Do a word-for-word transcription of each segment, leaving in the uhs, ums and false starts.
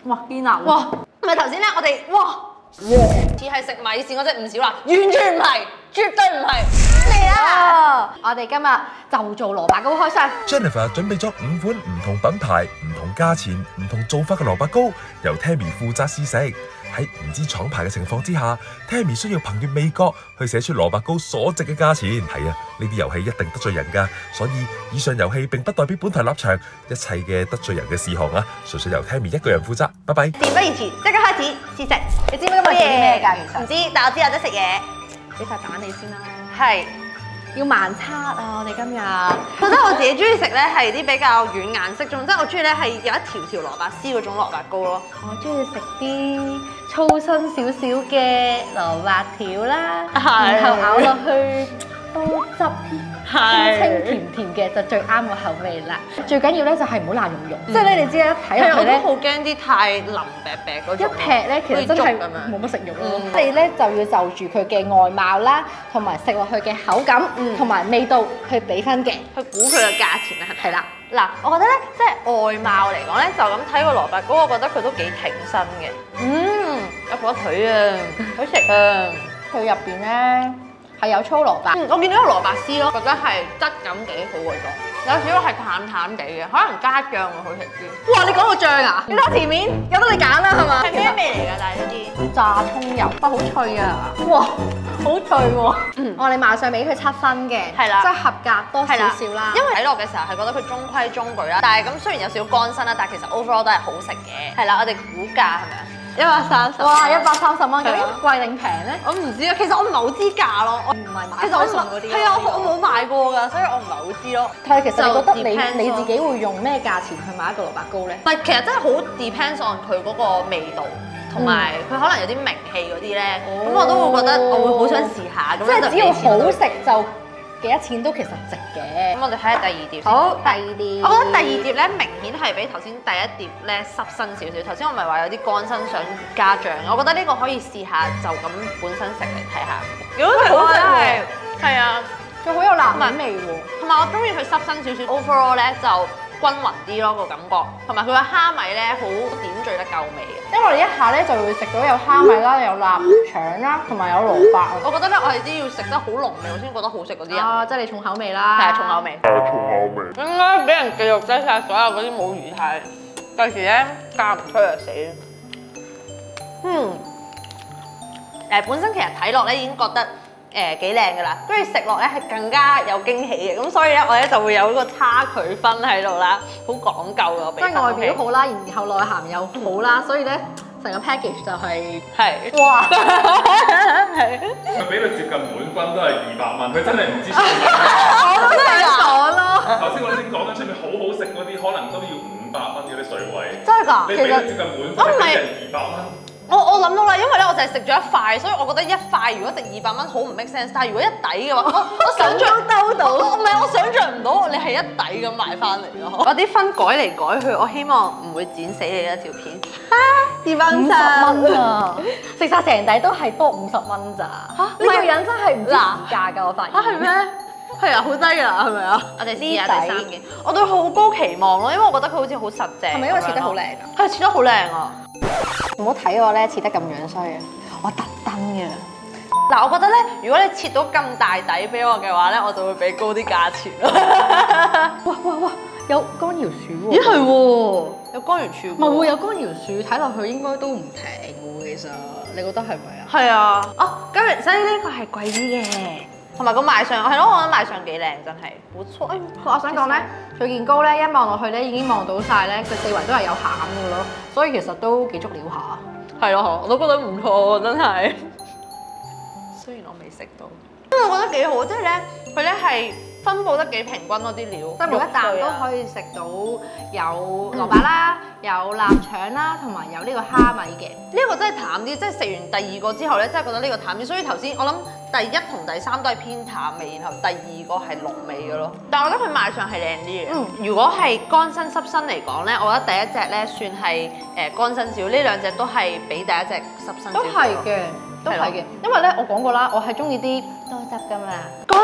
哇堅辣喎！ 哇，咪頭先咧，我哋哇，似係食米線嗰隻唔少辣，完全唔係，絕對唔係。嚟啦！ 我哋今日就做蘿蔔糕開箱。 Jennifer 準備咗五款唔同品牌、唔同價錢、唔同做法嘅蘿蔔糕，由 Tammy 負責試食。喺唔知廠牌嘅情況之下 ，Tammy 需要憑住味覺去寫出蘿蔔糕所值嘅價錢。係啊，呢啲遊戲一定得罪人㗎，所以以上遊戲並不代表本台立場，一切嘅得罪人嘅事項啊，純粹由 Tammy 一個人負責。拜拜。 事不宜遲，即刻開始試食。 你知唔知今日做啲咩㗎？其實唔知，但我知有得食嘢。 俾塊蛋你先啦。 係。 要慢測啊！我哋今日覺得我自己中意食咧係啲比較軟顏色種，即係我中意咧係有一條條蘿蔔絲嗰種蘿蔔糕咯。 我中意食啲粗身少少嘅蘿蔔條啦，然後咬落去多汁，清清甜甜嘅就最啱我口味啦。最緊要咧就係唔好爛溶溶，即係咧你知啦，睇落去咧好驚啲太腍白白嗰種。 一劈咧其實真係冇乜食慾咯。你咧就要就住佢嘅外貌啦，同埋食落去嘅口感同埋味道去俾分嘅， 去估佢嘅價錢啊， 係啦。 嗱，我覺得咧，即係外貌嚟講咧，就咁睇個蘿蔔糕，我覺得佢都幾挺身嘅。嗯，有火腿啊，好食啊！ 佢入邊咧係有粗蘿蔔， 嗯，我見到有蘿蔔絲咯，覺得係質感幾好嗰種，有少少係淡淡地嘅，可能加醬會好食啲。哇！你講到醬啊？你睇前面有得你揀啦，係嘛？係咩味嚟㗎？但係呢啲炸葱油，哇，好脆啊！哇，好脆喎！嗯，我哋馬上俾佢七分嘅， 係啦， 即係合格多少少啦。 因為睇落嘅時候係覺得佢中規中矩啦，但係咁雖然有少少乾身啦，但係其實 overall 都係好食嘅。係啦，我哋估價係咪啊？一百三十。哇！一百三十蚊，究竟貴定平咧？我唔知啊，其實我唔係好知價咯。我唔係買其實我嗰啲。係啊，我冇買過㗎，所以我唔係好知咯。 但係其實你覺得你你自己會用咩價錢去買一個蘿蔔糕咧？ 唔係，其實真係好 depends on 佢嗰個味道。同埋佢可能有啲名氣嗰啲咧，咁我都會覺得我會好想試下。咁即係只要好食就幾多錢都其實值嘅。 咁我哋睇下第二碟先。 好，第二碟。 我覺得第二碟咧明顯係比頭先第一碟咧濕身少少。頭先我咪話有啲乾身想加醬，我覺得呢個可以試下就咁本身食嚟睇下。如果好食係係啊， 仲好有辣味喎。 同埋我中意佢濕身少少 ，overall 咧就均勻啲咯個感覺，同埋佢個蝦米咧好點綴得夠味嘅。 因為你一下咧就會食到有蝦米啦、有臘腸啦，同埋有蘿蔔。 我覺得咧，我係啲要食得好濃味，我先覺得好食嗰啲人。 啊，即係你重口味啦。 係啊，重口味。係重口味。應該俾人記錄低晒所有嗰啲冇魚太，到時咧嫁唔出就死。嗯。誒，本身其實睇落咧已經覺得誒幾靚㗎啦，跟住食落咧係更加有驚喜嘅，咁所以咧我咧就會有呢個差距分喺度啦，好講究㗎。 即係外表好啦，然後內涵又好啦，所以咧成個 package 就係係哇， 係。 佢俾到接近滿分都係二百蚊，佢真係唔知。 我都想講咯。 頭先我哋先講緊出面好好食嗰啲，可能都要五百蚊嗰啲水位。 真係㗎？ 你俾到接近滿分，俾人二百蚊。 我我諗到啦，因為咧我就係食咗一塊，所以我覺得一塊如果值二百蚊好唔 make sense。但係如果一底嘅話，我我想像兜到，唔係我想像唔到你係一底咁買翻嚟咯。我啲分改嚟改去，我希望唔會剪死你一條片。二百五十蚊啊！食晒成底都係多五十蚊咋？嚇！呢個人真係唔知價㗎，我發現。 嚇係咩？係啊，好低㗎，係咪啊？我哋試下第三件。我對佢好高期望咯，因為我覺得佢好似好實淨。 係咪因為切得好靚啊？ 係切得好靚啊！ 唔好睇我咧切得咁樣衰啊！我特登嘅。 嗱，我覺得咧，如果你切到咁大底俾我嘅話咧，我就會俾高啲價錢咯。 哇哇哇！有乾瑤柱喎。 咦係喎，有乾瑤柱。 唔係喎，有乾瑤柱，睇落去應該都唔平喎。其實你覺得係咪啊？ 係啊。哦，咁所以呢個係貴啲嘅，同埋個賣相係咯，我覺得賣相幾靚，真係冇錯。誒， 我想講咧，佢件糕咧一望落去咧已經望到晒咧，佢四圍都係有餡嘅咯，所以其實都幾足料下。 係咯，我都覺得唔錯，真係。雖然我未食到，因為我覺得幾好，即係咧，佢咧係分佈得幾平均咯啲料， 即係每一啖都可以食到有蘿蔔啦、有臘腸啦，同埋有呢個蝦米嘅。 呢個真係淡啲，即係食完第二個之後咧，真係覺得呢個淡啲。所以頭先我諗第一同第三都係偏淡味，然後第二個係濃味嘅咯。但係我覺得佢賣相係靚啲嘅。嗯，如果係乾身濕身嚟講咧，我覺得第一隻咧算係誒乾身少，呢兩隻都係比第一隻濕身少。 都係嘅。都係嘅，因為咧我講過啦，我係中意啲多汁噶嘛。 乾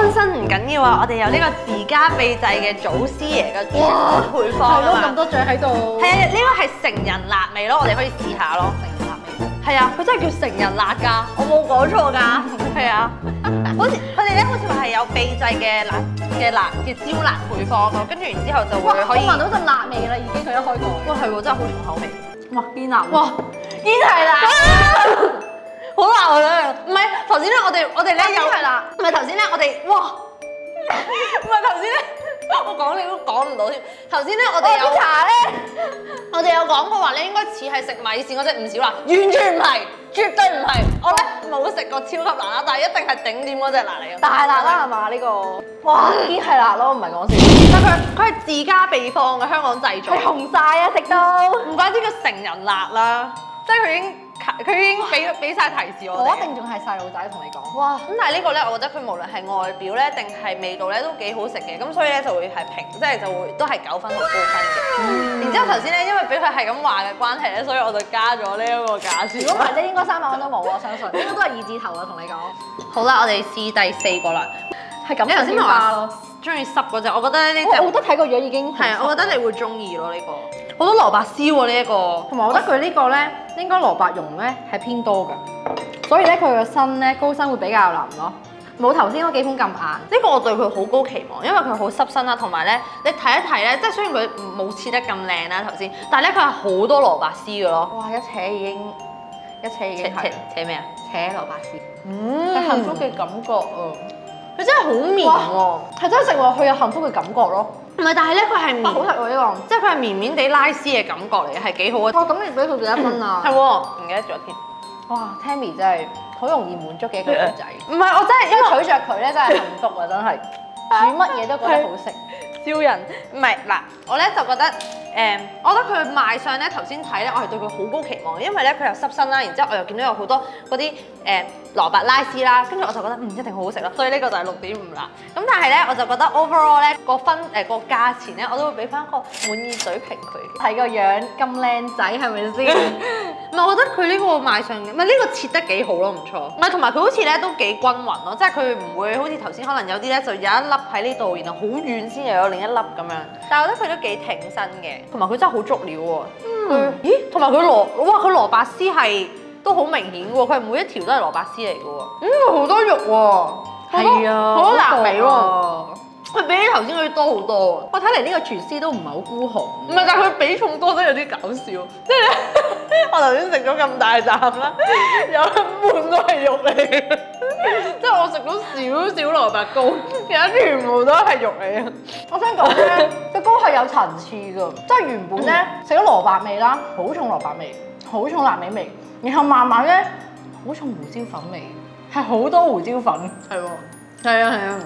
乾身唔緊要啊，我哋有呢個自家秘製嘅祖師爺嘅專門配方係咯， 啊嘛咁多醬喺度。 係啊，呢個係成人辣味咯，我哋可以試下咯。 成人辣味。 係啊，佢真係叫成人辣㗎，我冇講錯㗎。係啊，好似佢哋咧，好似話係有秘製嘅辣嘅辣嘅椒辣配方咯，跟住然之後就哇！ 會可以。 我聞到陣辣味啦，已經佢一開蓋。 哇，係喎，真係好重口味。 哇！堅辣。 哇，堅係辣。好辣啊！唔係頭先咧，我哋我哋咧有係辣，唔係頭先咧，我哋哇，唔係頭先咧，我講你都講唔到添。頭先咧，我哋有茶咧，我哋有講過話咧，應該似係食米線嗰隻五小辣，完全唔係，絕對唔係。我咧冇食過超級辣啦，但係一定係頂點嗰隻辣嚟嘅。 大辣啦係嘛呢個？哇！堅係辣咯，唔係講笑。 但佢佢係自家秘方嘅，香港製造。 係紅晒啊！食到。 唔怪之叫成人辣啦，即係佢已經。佢已經俾俾曬提示我哋。 我一定仲係細路仔同你講。 哇！咁但係呢個咧，我覺得佢無論係外表咧，定係味道咧，都幾好食嘅。咁所以咧就會係平，即係就會都係九分到高分嘅。嗯、然之後頭先咧，因為俾佢係咁話嘅關係咧，所以我就加咗呢一個價錢。 如果唔係咧，應該三百蚊都冇，我相信。應該都係二字頭啊，同你講。 好啦，我哋試第四個啦。 係咁。你頭先咪話中意濕嗰隻，我覺得呢隻。 我覺得睇個樣已經係啊，我覺得你會中意咯呢個。好多蘿蔔絲喎呢一個， 同埋我覺得佢呢個咧應該蘿蔔蓉咧係偏多㗎，所以咧佢個身咧高身會比較腍咯，冇頭先嗰幾款咁硬。 呢個我對佢好高期望，因為佢好濕身啦，同埋咧你睇一睇咧，即係雖然佢冇切得咁靚啦頭先，但係咧佢係好多蘿蔔絲㗎咯。 哇！一扯已經一扯已經係扯咩啊？ 扯蘿蔔絲， 嗯， 係幸福嘅感覺啊！ 佢真係好綿喎， 係真係食落去有幸福嘅感覺咯。 唔係，但係咧佢係綿， 好食喎呢個， 即係佢係綿綿地拉絲嘅感覺嚟嘅，係幾好啊！ 哇！咁你俾佢幾多分啊？ 係喎，唔記得咗添。 哇 ！Tammy 真係好容易滿足嘅一個女仔。 唔係，我真係因為娶着佢咧真係幸福啊！真係煮乜嘢都覺得好食。 招人唔係嗱，我咧就覺得誒、嗯，我覺得佢賣相咧頭先睇咧，我係對佢好高期望嘅，因為咧佢又濕身啦，然之後我又見到有好多嗰啲誒蘿蔔拉絲啦，跟住我就覺得嗯一定好好食咯，所以呢個就係六點五啦。咁但係咧我就覺得 overall 咧個分誒個價錢咧我都會俾翻個滿意水平佢。 睇個樣咁靚仔係咪先？ 唔係，我覺得佢呢個賣相嘅，唔係呢個切得幾好咯，唔錯。唔係，同埋佢好似咧都幾均勻咯，即係佢唔會好似頭先可能有啲咧就有一粒喺呢度，然後好遠先又有另一粒咁樣。但係我覺得佢都幾挺身嘅，同埋佢真係好足料喎。嗯。咦？同埋佢蘿，哇！佢蘿蔔絲係都好明顯喎，佢係每一條都係蘿蔔絲嚟嘅喎。 嗯，好多肉喎。係啊， 好多臘味喎。佢比起頭先嗰啲多好多。 我睇嚟呢個廚師都唔係好孤寒。 唔係，但係佢比重多得有啲搞笑，即係咧，我頭先食咗咁大啖啦，有一半都係肉嚟嘅，即係我食到少少蘿蔔糕，其他全部都係肉嚟嘅。 我想講咧，個糕係有層次㗎，即係原本咧食咗蘿蔔味啦，好重蘿蔔味，好重臘味味，然後慢慢咧好重胡椒粉味，係好多胡椒粉。 係喎，係啊係啊。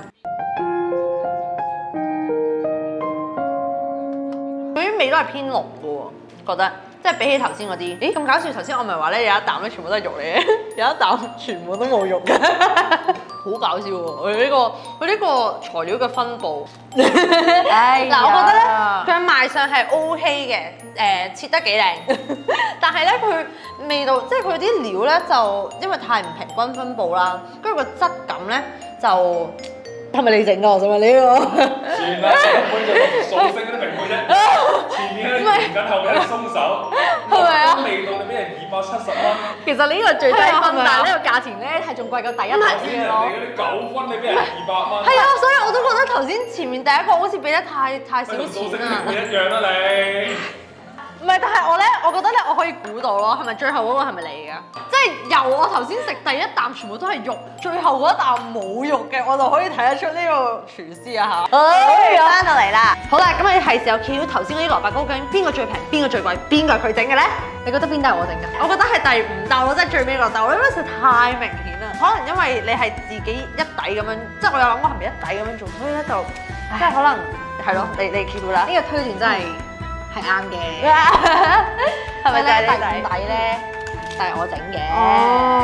佢啲味都係偏濃嘅喎，覺得即係比起頭先嗰啲，咦咁搞笑！頭先我咪話咧有一啖咧全部都係肉嚟嘅，有一啖全部都冇肉嘅，好搞笑喎！佢呢個佢呢個材料嘅分佈， 哎嗱，我覺得咧佢賣相係 O K 嘅，誒切得幾靚，但係咧佢味道即係佢啲料咧就因為太唔平均分佈啦，跟住個質感咧就。係咪你整㗎？我想問呢個。 算啦，根本就數星嗰啲名句啫。前面喺度甜緊，後面喺度鬆手。 係咪啊？ 味道你俾人二百七十蚊。 其實呢個係最低分， 係咪啊但係呢個價錢咧係仲貴過第一頭先嘅咯。 人哋嗰啲九分，你俾人二百蚊。 係啊，所以我都覺得頭先前面第一個好似俾得太太少錢啦。 唔一樣啦你。 唔係，但係我咧，我覺得咧，我可以估到咯，係咪最後嗰個係咪你㗎？即係由我頭先食第一啖全部都係肉，最後嗰一啖冇肉嘅，我就可以睇得出呢個廚師啊嚇。哎，翻到嚟啦！好啦，咁你係時候揭曉頭先嗰啲蘿蔔糕究竟邊個最平，邊個最貴，邊個係佢整嘅咧？ 你覺得邊兜係我整㗎？ 我覺得係第五兜咯，即係最尾嗰兜，因為實在太明顯啦。可能因為你係自己一底咁樣，即係我有諗過係咪一底咁樣做，所以咧就即係可能係咯，你你揭曉啦。 呢個推斷真係。係啱嘅， 係咪就係第五底咧？就係我整嘅。 哦，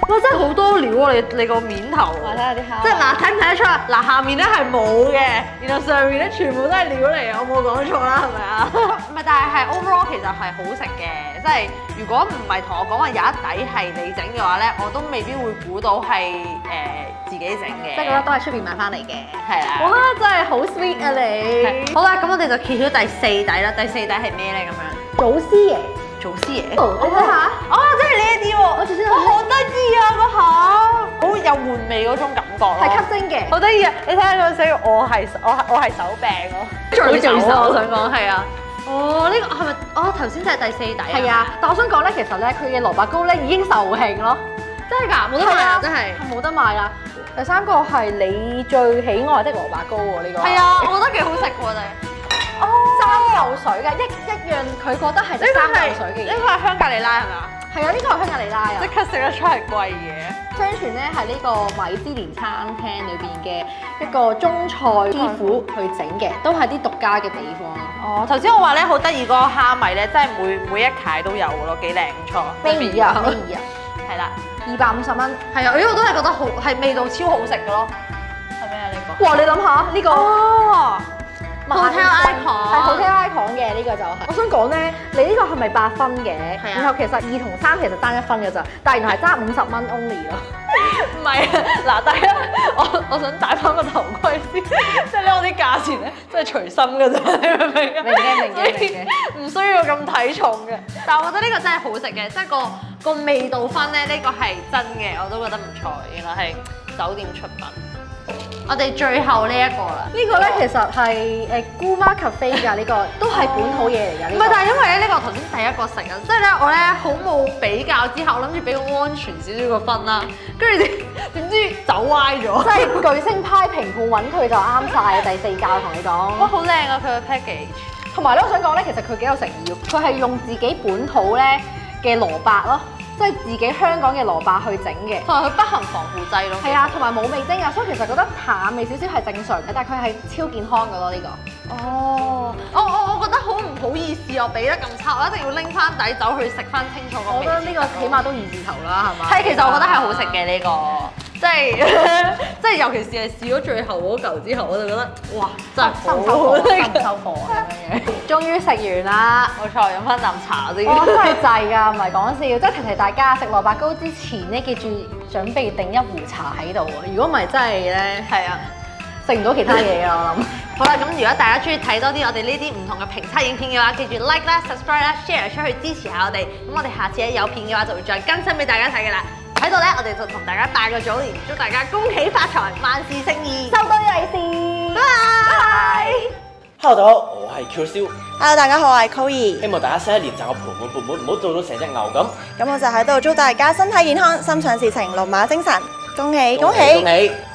哇！真係好多料喎，你你個面頭。 我睇下啲蝦。 即係嗱，睇唔睇得出啊？嗱，下面咧係冇嘅，然後上面咧全部都係料嚟，我冇講錯啦，係咪啊？唔係，但係係 overall 其實係好食嘅，即係如果唔係同我講話有一底係你整嘅話咧，我都未必會估到係誒、呃、自己整嘅。 即係覺得都係出邊買翻嚟嘅。 係啦。 哇！真係好 sweet 啊你。 好啦，咁我哋就揭曉第四底啦。第四底係咩咧？咁樣祖師爺。 祖師爺。 哦，你睇下。 哦，即係呢一啲喎。我最先好得意啊個盒，好有玩味嗰種感覺咯。 係吸睛嘅。 好得意啊！你睇下嗰個寫我係我我係手柄咯。 最最手我想講係啊。哦，呢個係咪？哦，頭先就係第四底啊。 係啊，但我想講咧，其實咧佢嘅蘿蔔糕咧已經售罄咯。 真係㗎，冇得賣啊！真係冇得賣啦。第三個係你最喜愛的蘿蔔糕喎，呢個。 係啊，我覺得幾好食喎，真係。哦， 三嚿水嘅，一一樣佢覺得係三嚿水嘅嘢。 呢個係香格里拉係咪啊？ 係啊，呢個係香格里拉啊。 即刻食得出係貴嘢。 相傳咧係呢個米芝蓮餐廳裏邊嘅一個中菜師傅去整嘅，都係啲獨家嘅地方。 哦，頭先我話咧好得意嗰個蝦米咧，真係每每一塊都有嘅咯，幾靚唔錯。 咩魚啊？咩魚啊？ 係啦， 二百五十蚊。 係啊，因為我都係覺得好係味道超好食嘅咯。係咩啊？呢個？ 哇！你諗下呢個。 哦。 Hotel Icon 係 Hotel Icon 嘅呢個就係。我想講咧，你呢個係咪八分嘅？係啊。然後其實二同三其實爭一分嘅咋，但係原來係爭五十蚊 only 咯。 唔係啊，嗱，大家我我想戴翻個頭盔先，即係咧我啲價錢咧真係隨心嘅啫，你明唔明啊？ 明嘅明嘅明嘅， 唔需要咁睇重嘅。但係我覺得呢個真係好食嘅，即係個個味道分咧，呢個係真嘅，我都覺得唔錯。原來係酒店出品。我哋最後呢一個啦， 呢個咧其實係誒姑媽 cafe 㗎，呢個都係本土嘢嚟㗎。 唔係，但係因為咧呢個頭先第一個食啊，即係咧我咧好冇比較之後，我諗住俾個安全少少個分啦，跟住點知走歪咗。 即係巨星派評判揾佢就啱晒第四屆，同你講。 哇，好靚啊佢嘅 package。 同埋咧，我想講咧，其實佢幾有誠意，佢係用自己本土咧嘅蘿蔔咯。即係自己香港嘅蘿蔔去整嘅， 同埋佢不含防腐劑咯。 係啊，同埋冇味精啊，所以其實覺得淡味少少係正常嘅，但係佢係超健康嘅咯呢個。 哦，我我我覺得好唔好意思，我俾得咁差，我一定要拎翻底走去食翻清楚個味。 我覺得呢個起碼都二字頭啦，係嘛？ 係，其實我覺得係好食嘅呢個，即係即係尤其是係試咗最後嗰嚿之後，我就覺得哇，真係收唔收貨？收唔收貨啊？咁樣嘢。終於食完啦， 冇錯，飲翻啖茶先。 我真係滯㗎，唔係講笑，即係提提大家食蘿蔔糕之前咧，記住準備定一壺茶喺度啊！如果唔係真係咧， 係啊， 食唔到其他嘢啊！我諗。 好啦，咁如果大家中意睇多啲我哋呢啲唔同嘅評測影片嘅話，記住 like 啦、subscribe 啦、share 出去支持下我哋。咁我哋下次咧有片嘅話，就會再更新俾大家睇㗎啦。喺度咧，我哋就同大家拜個早年，祝大家恭喜發財、萬事勝意， 收多啲利是。拜拜。 Hello， 大家好，我係 Q 燒。 Hello， 大家好，我係 Cory。 希望大家新一年賺個盆滿缽滿，唔好做到成隻牛咁。 咁我就喺度祝大家身體健康、心想事成、龍馬精神，恭喜恭喜！ 恭喜！